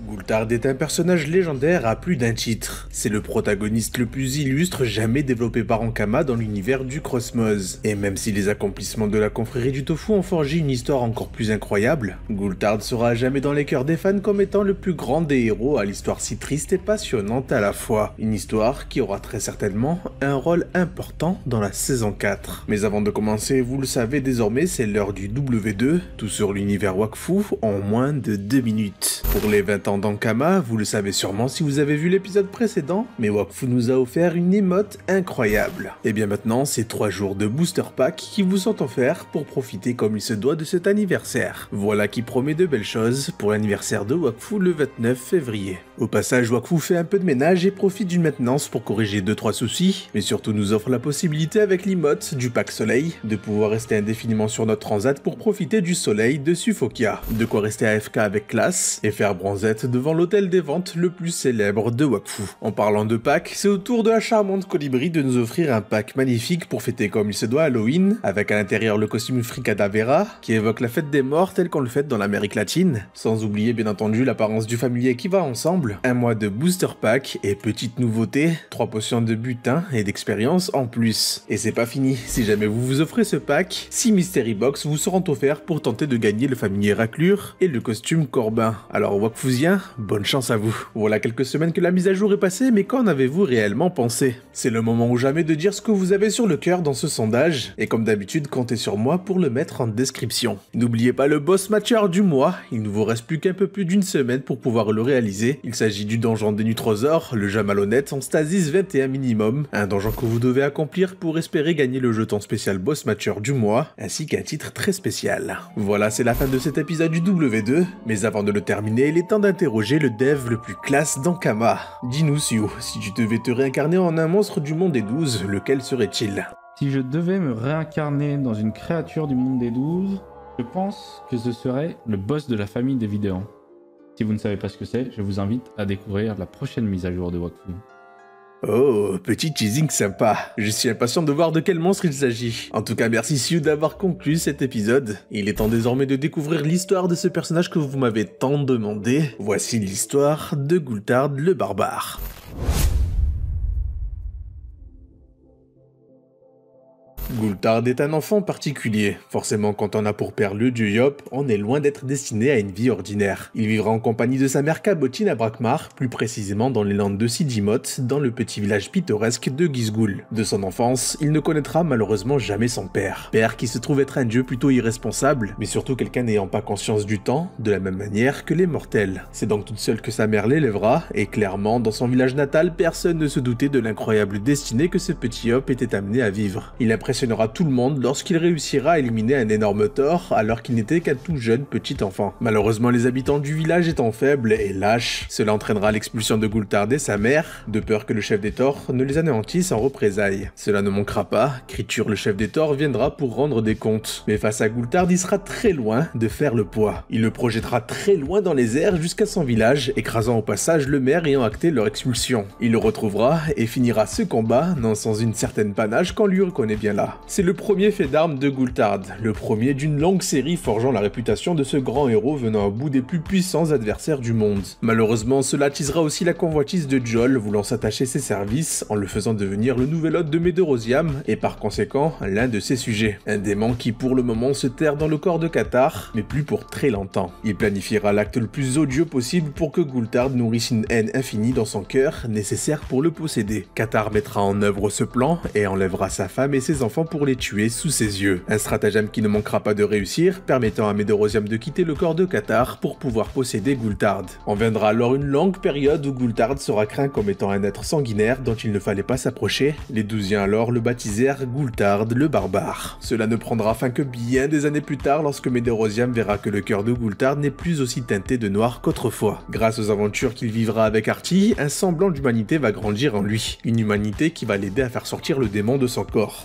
Gulthard est un personnage légendaire à plus d'un titre. C'est le protagoniste le plus illustre jamais développé par Ankama dans l'univers du Cosmos. Et même si les accomplissements de la confrérie du Tofu ont forgé une histoire encore plus incroyable, Gulthard sera à jamais dans les cœurs des fans comme étant le plus grand des héros à l'histoire si triste et passionnante à la fois. Une histoire qui aura très certainement un rôle important dans la saison 4. Mais avant de commencer, vous le savez désormais, c'est l'heure du W2, tout sur l'univers Wakfu en moins de 2 minutes. Pour les 20 ans d'Ankama, vous le savez sûrement si vous avez vu l'épisode précédent, mais Wakfu nous a offert une émote incroyable. Et bien maintenant, c'est 3 jours de booster pack qui vous sont offerts pour profiter comme il se doit de cet anniversaire. Voilà qui promet de belles choses pour l'anniversaire de Wakfu le 29 février. Au passage, Wakfu fait un peu de ménage et profite d'une maintenance pour corriger 2-3 soucis, mais surtout nous offre la possibilité avec l'emote du pack soleil de pouvoir rester indéfiniment sur notre transat pour profiter du soleil de Suffokia. De quoi rester AFK avec classe et faire bronzette devant l'hôtel des ventes le plus célèbre de Wakfu. En parlant de pack, c'est au tour de la charmante Colibri de nous offrir un pack magnifique pour fêter comme il se doit Halloween, avec à l'intérieur le costume Fricada Vera, qui évoque la fête des morts telle qu'on le fête dans l'Amérique latine, sans oublier bien entendu l'apparence du familier qui va ensemble, un mois de booster pack et petite nouveauté, 3 potions de butin et d'expérience en plus. Et c'est pas fini, si jamais vous vous offrez ce pack, 6 Mystery Box vous seront offerts pour tenter de gagner le familier raclure et le costume Corbin. Alors Wakfusiens, bonne chance à vous. Voilà quelques semaines que la mise à jour est passée, mais qu'en avez-vous réellement pensé? C'est le moment ou jamais de dire ce que vous avez sur le cœur dans ce sondage, et comme d'habitude, comptez sur moi pour le mettre en description. N'oubliez pas le boss matcher du mois, il ne vous reste plus qu'un peu plus d'une semaine pour pouvoir le réaliser. Il s'agit du donjon des Nutrosaures, le jeu malhonnête en stasis 21 minimum, un donjon que vous devez accomplir pour espérer gagner le jeton spécial boss matcher du mois, ainsi qu'un titre très spécial. Voilà, c'est la fin de cet épisode du W2, mais avant de le terminer, il est temps d'interroger le dev le plus classe d'Ankama. Dis-nous Sio, si tu devais te réincarner en un monstre du monde des 12, lequel serait-il? Si je devais me réincarner dans une créature du monde des 12, je pense que ce serait le boss de la famille des Vidéans. Si vous ne savez pas ce que c'est, je vous invite à découvrir la prochaine mise à jour de Wakfu. Oh, petit teasing sympa. Je suis impatient de voir de quel monstre il s'agit. En tout cas, merci Siu d'avoir conclu cet épisode. Il est temps désormais de découvrir l'histoire de ce personnage que vous m'avez tant demandé. Voici l'histoire de Gulthard le barbare. Gulthard est un enfant particulier. Forcément, quand on a pour père le dieu Yop, on est loin d'être destiné à une vie ordinaire. Il vivra en compagnie de sa mère Cabotine à Brakmar, plus précisément dans les landes de Sidimot, dans le petit village pittoresque de Gizgul. De son enfance, il ne connaîtra malheureusement jamais son père. Père qui se trouve être un dieu plutôt irresponsable, mais surtout quelqu'un n'ayant pas conscience du temps, de la même manière que les mortels. C'est donc toute seule que sa mère l'élèvera, et clairement, dans son village natal, personne ne se doutait de l'incroyable destinée que ce petit Yop était amené à vivre. Il impressionnera tout le monde lorsqu'il réussira à éliminer un énorme Thor alors qu'il n'était qu'un tout jeune petit enfant. Malheureusement, les habitants du village étant faibles et lâches, cela entraînera l'expulsion de Gulthard et sa mère, de peur que le chef des Thors ne les anéantisse en représailles. Cela ne manquera pas, Kritur le chef des Thors viendra pour rendre des comptes. Mais face à Gulthard, il sera très loin de faire le poids. Il le projettera très loin dans les airs jusqu'à son village, écrasant au passage le maire ayant acté leur expulsion. Il le retrouvera et finira ce combat, non sans une certaine panache qu'on lui reconnaît bien là. C'est le premier fait d'armes de Gulthard, le premier d'une longue série forgeant la réputation de ce grand héros venant à bout des plus puissants adversaires du monde. Malheureusement, cela attisera aussi la convoitise de Jol voulant s'attacher ses services en le faisant devenir le nouvel hôte de Medorosiam et par conséquent l'un de ses sujets. Un démon qui pour le moment se terre dans le corps de Cathar, mais plus pour très longtemps. Il planifiera l'acte le plus odieux possible pour que Gulthard nourrisse une haine infinie dans son cœur, nécessaire pour le posséder. Cathar mettra en œuvre ce plan et enlèvera sa femme et ses enfants pour les tuer sous ses yeux. Un stratagème qui ne manquera pas de réussir, permettant à Medorosiam de quitter le corps de Cathar pour pouvoir posséder Gulthard. En viendra alors une longue période où Gulthard sera craint comme étant un être sanguinaire dont il ne fallait pas s'approcher. Les Douziens alors le baptisèrent Gulthard le barbare. Cela ne prendra fin que bien des années plus tard lorsque Medorosiam verra que le cœur de Gulthard n'est plus aussi teinté de noir qu'autrefois. Grâce aux aventures qu'il vivra avec Artie, un semblant d'humanité va grandir en lui. Une humanité qui va l'aider à faire sortir le démon de son corps. Gulthard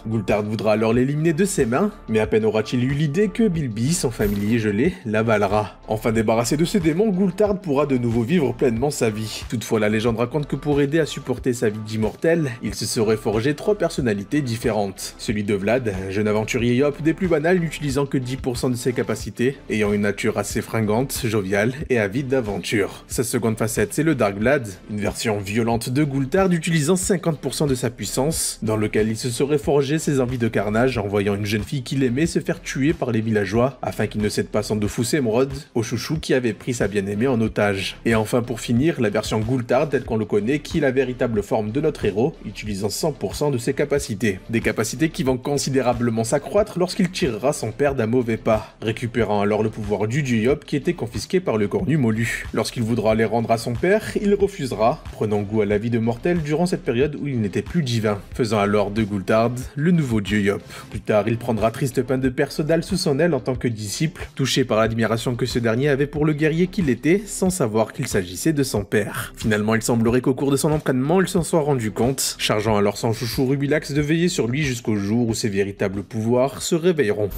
voudra alors l'éliminer de ses mains, mais à peine aura-t-il eu l'idée que Bilby, son familier gelé, l'avalera. Enfin débarrassé de ses démons, Gulthard pourra de nouveau vivre pleinement sa vie. Toutefois, la légende raconte que pour aider à supporter sa vie d'immortel, il se serait forgé 3 personnalités différentes. Celui de Vlad, un jeune aventurier yop des plus banals n'utilisant que 10% de ses capacités, ayant une nature assez fringante, joviale et avide d'aventure. Sa seconde facette, c'est le Dark Vlad, une version violente de Gulthard utilisant 50% de sa puissance, dans lequel il se serait forgé ses envies de carnage en voyant une jeune fille qu'il aimait se faire tuer par les villageois, afin qu'il ne cède pas son Dofus Émeraude au chouchou qui avait pris sa bien-aimée en otage. Et enfin pour finir, la version Gulthard telle qu'on le connaît, qui est la véritable forme de notre héros, utilisant 100% de ses capacités. Des capacités qui vont considérablement s'accroître lorsqu'il tirera son père d'un mauvais pas, récupérant alors le pouvoir du dieu Yop qui était confisqué par le cornu Molu. Lorsqu'il voudra les rendre à son père, il refusera, prenant goût à la vie de mortel durant cette période où il n'était plus divin, faisant alors de Gulthard le nouveau dieu Yop. Plus tard, il prendra Tristepin de Persodal sous son aile en tant que disciple, touché par l'admiration que ce dernier avait pour le guerrier qu'il était, sans savoir qu'il s'agissait de son père. Finalement, il semblerait qu'au cours de son entraînement, il s'en soit rendu compte, chargeant alors son chouchou Rubilax de veiller sur lui jusqu'au jour où ses véritables pouvoirs se réveilleront.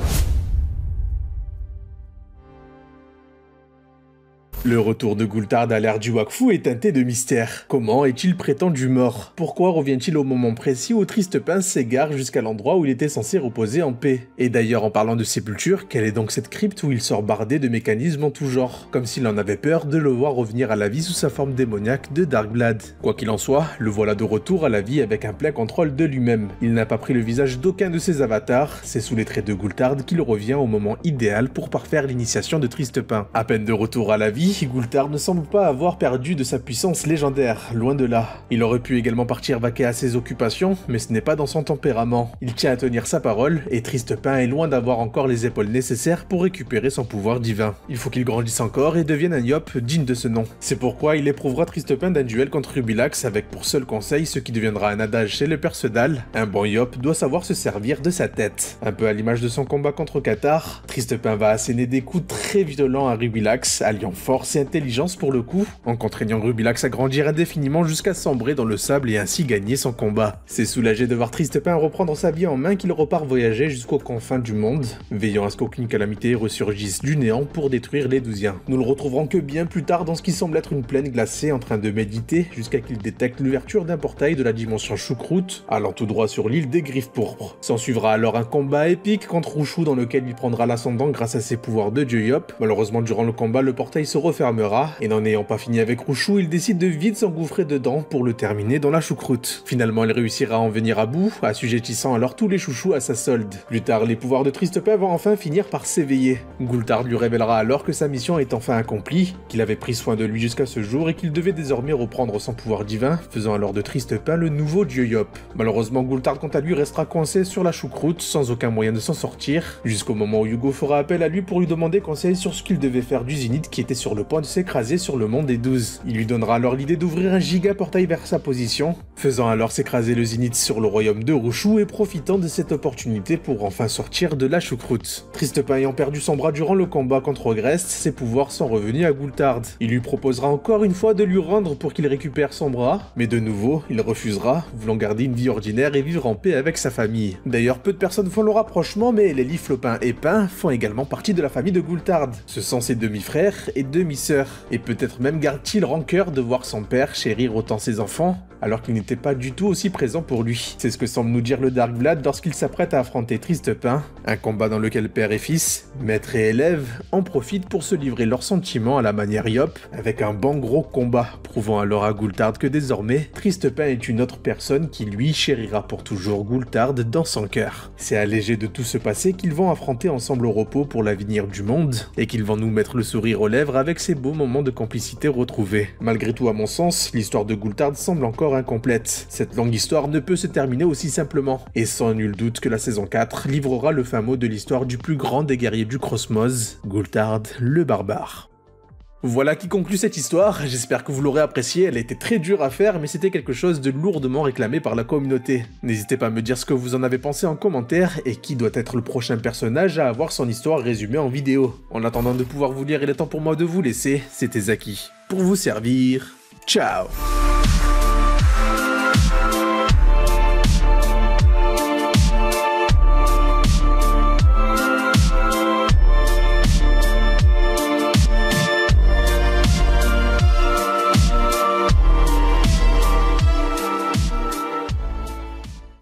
Le retour de Gulthard à l'ère du Wakfu est teinté de mystère. Comment est-il prétendu mort? Pourquoi revient-il au moment précis où Tristepin s'égare jusqu'à l'endroit où il était censé reposer en paix? Et d'ailleurs, en parlant de sépulture, quelle est donc cette crypte où il sort bardé de mécanismes en tout genre? Comme s'il en avait peur de le voir revenir à la vie sous sa forme démoniaque de Dark Vlad. Quoi qu'il en soit, le voilà de retour à la vie avec un plein contrôle de lui-même. Il n'a pas pris le visage d'aucun de ses avatars, c'est sous les traits de Gulthard qu'il revient au moment idéal pour parfaire l'initiation de Tristepin. À peine de retour à la vie, Gulthard ne semble pas avoir perdu de sa puissance légendaire, loin de là. Il aurait pu également partir vaquer à ses occupations, mais ce n'est pas dans son tempérament. Il tient à tenir sa parole, et Tristepin est loin d'avoir encore les épaules nécessaires pour récupérer son pouvoir divin. Il faut qu'il grandisse encore et devienne un Yop digne de ce nom. C'est pourquoi il éprouvera Tristepin d'un duel contre Rubilax avec pour seul conseil ce qui deviendra un adage chez le Persodal: un bon Yop doit savoir se servir de sa tête. Un peu à l'image de son combat contre Cathar, Tristepin va asséner des coups très violents à Rubilax, alliant force et intelligence pour le coup, en contraignant Rubilax à grandir indéfiniment jusqu'à sombrer dans le sable et ainsi gagner son combat. C'est soulagé de voir Tristepin reprendre sa vie en main qu'il repart voyager jusqu'aux confins du monde, veillant à ce qu'aucune calamité ressurgisse du néant pour détruire les Douziens. Nous le retrouverons que bien plus tard dans ce qui semble être une plaine glacée en train de méditer jusqu'à qu'il détecte l'ouverture d'un portail de la dimension choucroute allant tout droit sur l'île des Griffes Pourpres. S'en suivra alors un combat épique contre Rushou dans lequel il prendra l'ascendant grâce à ses pouvoirs de dieu Yop. Malheureusement durant le combat le portail se refermera et n'en ayant pas fini avec Rushou, il décide de vite s'engouffrer dedans pour le terminer dans la choucroute. Finalement, il réussira à en venir à bout, assujettissant alors tous les chouchous à sa solde. Plus tard, les pouvoirs de Tristepin vont enfin finir par s'éveiller. Gulthard lui révélera alors que sa mission est enfin accomplie, qu'il avait pris soin de lui jusqu'à ce jour et qu'il devait désormais reprendre son pouvoir divin, faisant alors de Tristepin le nouveau dieu Yop. Malheureusement, Gulthard quant à lui restera coincé sur la choucroute sans aucun moyen de s'en sortir, jusqu'au moment où Hugo fera appel à lui pour lui demander conseil sur ce qu'il devait faire du Zénith qui était sur le point de s'écraser sur le monde des 12. Il lui donnera alors l'idée d'ouvrir un giga portail vers sa position, faisant alors s'écraser le Zénith sur le royaume de Rushou et profitant de cette opportunité pour enfin sortir de la choucroute. Tristepin ayant perdu son bras durant le combat contre Ogrest, ses pouvoirs sont revenus à Gulthard. Il lui proposera encore une fois de lui rendre pour qu'il récupère son bras, mais de nouveau, il refusera, voulant garder une vie ordinaire et vivre en paix avec sa famille. D'ailleurs, peu de personnes font le rapprochement, mais les Liflopin et Pin font également partie de la famille de Gulthard. Ce sont ses demi-frères et demi-sœurs. Et peut-être même garde-t-il rancœur de voir son père chérir autant ses enfants, alors qu'il n'était pas du tout aussi présent pour lui. C'est ce que semble nous dire le Dark Vlad lorsqu'il s'apprête à affronter Tristepin, un combat dans lequel père et fils, maître et élève, en profitent pour se livrer leurs sentiments à la manière Yop, avec un bon gros combat, prouvant alors à Gulthard que désormais, Tristepin est une autre personne qui lui chérira pour toujours Gulthard dans son cœur. C'est allégé de tout ce passé qu'ils vont affronter ensemble au repos pour l'avenir du monde, et qu'ils vont nous mettre le sourire aux lèvres avec ces beaux moments de complicité retrouvés. Malgré tout, à mon sens, l'histoire de Gulthard semble encore incomplète. Cette longue histoire ne peut se terminer aussi simplement, et sans nul doute que la saison 4 livrera le fin mot de l'histoire du plus grand des guerriers du Crossmoz, Gulthard le barbare. Voilà qui conclut cette histoire, j'espère que vous l'aurez appréciée, elle a été très dure à faire mais c'était quelque chose de lourdement réclamé par la communauté. N'hésitez pas à me dire ce que vous en avez pensé en commentaire et qui doit être le prochain personnage à avoir son histoire résumée en vidéo. En attendant de pouvoir vous lire, il est temps pour moi de vous laisser, c'était Zaki. Pour vous servir, ciao!